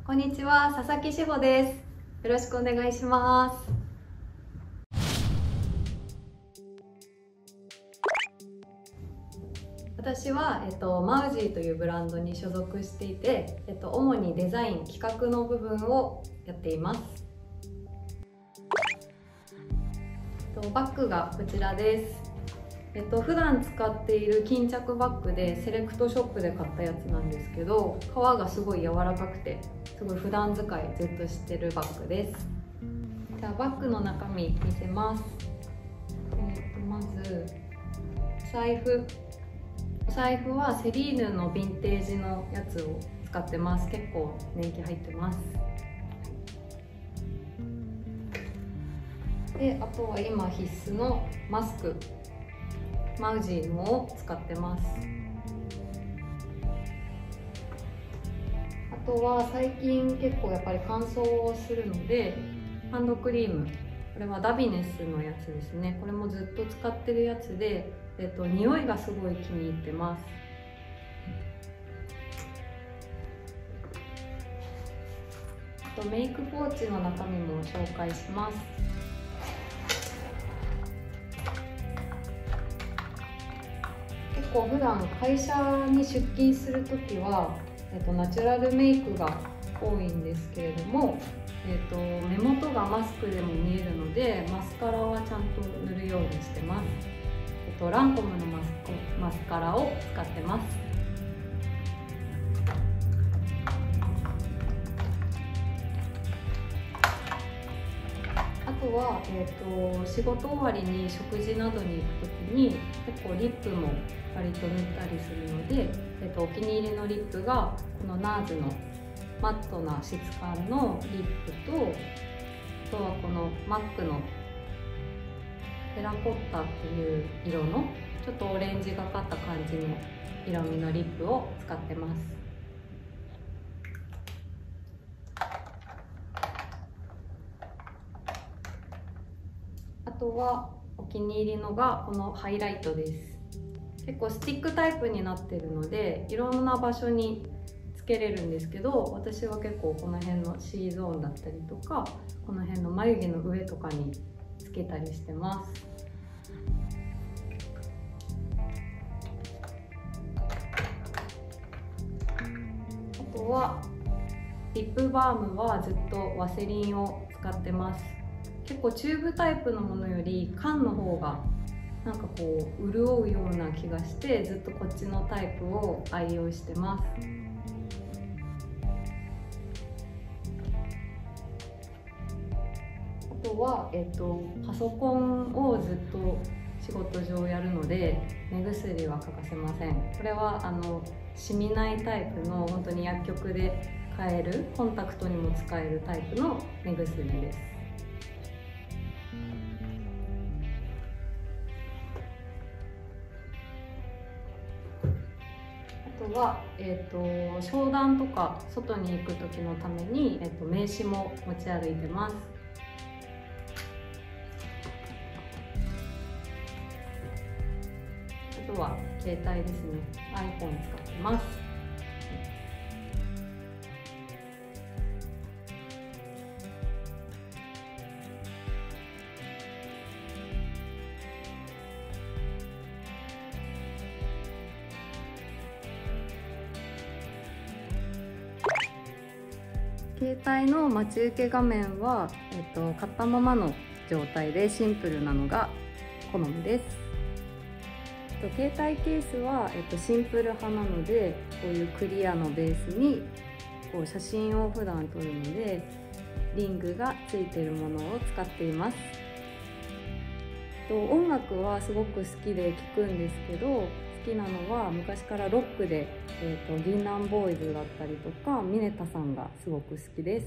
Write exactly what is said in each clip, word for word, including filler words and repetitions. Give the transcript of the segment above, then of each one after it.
こんにちは、佐々木志保です。よろしくお願いします。私は、えっと、マウジーというブランドに所属していて、えっと、主にデザイン、企画の部分をやっています。えっと、バッグがこちらです。えっと、普段使っている巾着バッグでセレクトショップで買ったやつなんですけど、革がすごい柔らかくてすごい普段使いずっとしてるバッグです。じゃあバッグの中身見せます。えっと、まずお財布お財布はセリーヌのヴィンテージのやつを使ってます。結構年季入ってます。で、あとは今必須のマスク、マウジーのを使ってます。あとは最近結構やっぱり乾燥をするので、ハンドクリーム、これはダビネスのやつですね。これもずっと使ってるやつで、えっと、匂いがすごい気に入ってます。あとメイクポーチの中身も紹介します。結構普段会社に出勤するときは、えっと、ナチュラルメイクが多いんですけれども、えっと、目元がマスクでも見えるのでマスカラはちゃんと塗るようにしてます。えっと、ランコムのマスコマスカラを使ってます。あとは、えー、と仕事終わりに食事などに行くときに結構リップも割と塗ったりするので、えー、とお気に入りのリップがこの ナーズ のマットな質感のリップと、あとはこの マック のテラコッタっていう色のちょっとオレンジがかった感じの色味のリップを使ってます。あとはお気に入りのがこのハイライトです。結構スティックタイプになってるのでいろんな場所につけれるんですけど、私は結構この辺の C ゾーンだったりとかこの辺の眉毛の上とかにつけたりしてます。あとはリップバームはずっとワセリンを使ってます。結構チューブタイプのものより缶の方がなんかこう潤うような気がしてずっとこっちのタイプを愛用してます。あとは、えっと、パソコンをずっと仕事上やるので目薬は欠かせません。これはあの染みないタイプの本当に薬局で買えるコンタクトにも使えるタイプの目薬です。あとは、えーと、商談とか外に行く時のために、えーと、名刺も持ち歩いてます。あとは携帯ですね。アイフォン 使ってます。携帯の待ち受け画面は、えっと、買ったままの状態でシンプルなのが好みです。えっと、携帯ケースは、えっと、シンプル派なのでこういうクリアのベースにこう写真を普段撮るのでリングがついているものを使っています。えっと、音楽はすごく好きで聴くんですけど、好きなのは昔からロックで、えーと、銀杏ボーイズだったりとかミネタさんがすごく好きです。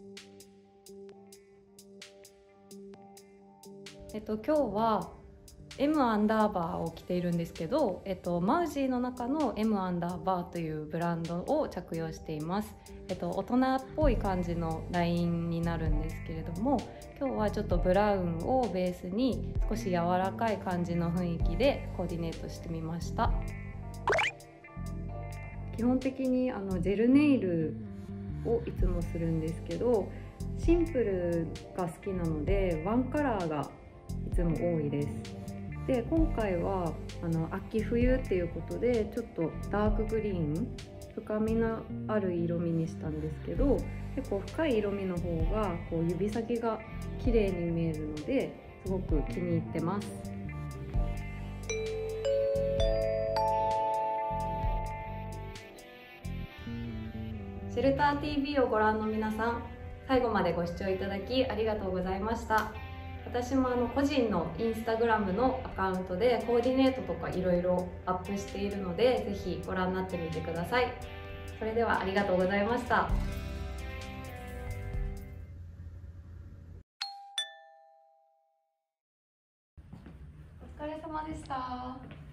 えっと、今日はエム アンダーバーを着ているんですけど、えっと、マウジーの中の エム アンダーバーというブランドを着用しています。えっと、大人っぽい感じのラインになるんですけれども、今日はちょっとブラウンをベースに少し柔らかい感じの雰囲気でコーディネートしてみました。基本的にあのジェルネイルをいつもするんですけど、シンプルが好きなのでワンカラーがいつも多いです。で今回はあの秋冬っていうことでちょっとダークグリーン、深みのある色味にしたんですけど、結構深い色味の方がこう指先が綺麗に見えるのですごく気に入ってます。シェルター ティーブイ をご覧の皆さん、最後までご視聴いただきありがとうございました。私もあの個人のインスタグラムのアカウントでコーディネートとかいろいろアップしているので、ぜひご覧になってみてください。それではありがとうございました。お疲れ様でした。